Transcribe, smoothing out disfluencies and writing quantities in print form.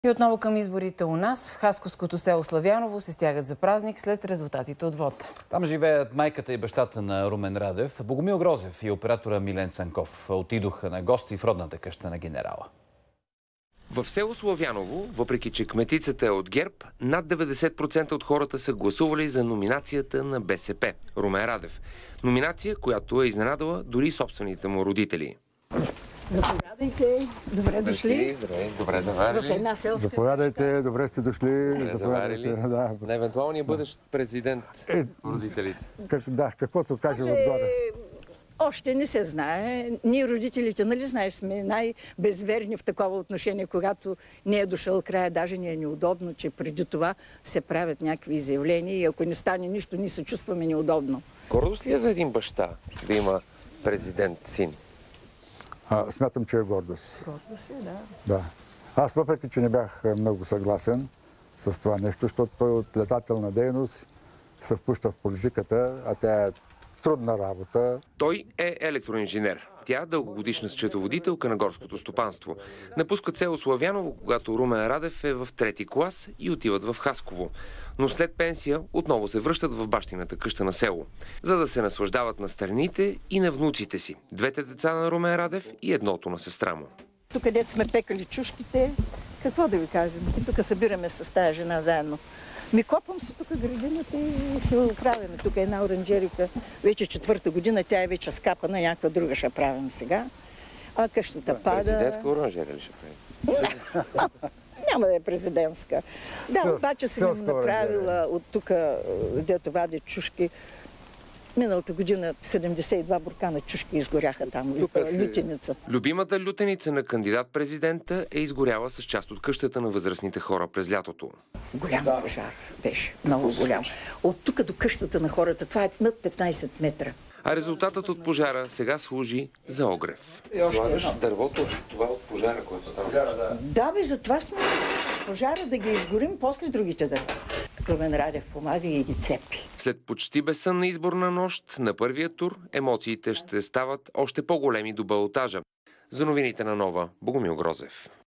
И отново към изборите у нас. В хасковското село Славяново се стягат за празник след резултатите от вота. Там живеят майката и бащата на Румен Радев. Богомил Грозев и оператора Милен Цанков отидоха на гости в родната къща на генерала. В село Славяново, въпреки че кметицата е от ГЕРБ, над 90% от хората са гласували за номинацията на БСП – Румен Радев. Номинация, която е изненадала дори собствените му родители. Заповядайте, добре дошли. Здравей, добре заварили. В една селска. Заповядайте, добре сте дошли. Добре заварили. Да. На евентуалния бъдещ президент родителите. Каквото каже отгоре. Още не се знае. Ние родителите, нали знаеш, сме най-безверни в такова отношение, когато не е дошъл края. Даже ни е неудобно, че преди това се правят някакви изявления и ако не стане нищо, ние се чувстваме неудобно. Гордост ли е за един баща да има президент син? Смятам, че е гордост. Гордост е, да. Да. Аз въпреки, че не бях много съгласен с това нещо, защото той от летателна дейност се впуща в политиката, а тя е трудна работа. Той е електроинженер. Тя дългогодишна счетоводителка на горското стопанство. Напускат село Славяново, когато Румен Радев е в 3-ти клас и отиват в Хасково. Но след пенсия отново се връщат в бащината къща на село, за да се наслаждават на старините и на внуците си. Двете деца на Румен Радев и едното на сестра му. Тук където сме пекали чушките, какво да ви кажем? Тук събираме с тая жена заедно. Ми копам се тук градината и ще оправяме. Тук е една оранжерика. Вече 4-та година, тя е вече скапана, някаква друга ще правим сега. А къщата пада. Президентска оранжерия ли ще прави? Няма да е президентска. Да, обаче съм им направила от тук, дето вади чушки. Миналата година 72 буркана чушки изгоряха там, лютеница. Любимата лютеница на кандидат-президента е изгоряла с част от къщата на възрастните хора през лятото. Голям пожар беше, много голям. От тук до къщата на хората, това е над 15 метра. А резултатът от пожара сега служи за огрев. Слагаш дървото от това от пожара, който става. Да, бе, затова сме пожара да ги изгорим, после другите дърва. Румен Радев помага и ги цепи. След почти безсънна изборна нощ на първия тур, емоциите ще стават още по-големи до балотажа. За новините на Нова, Богомил Грозев.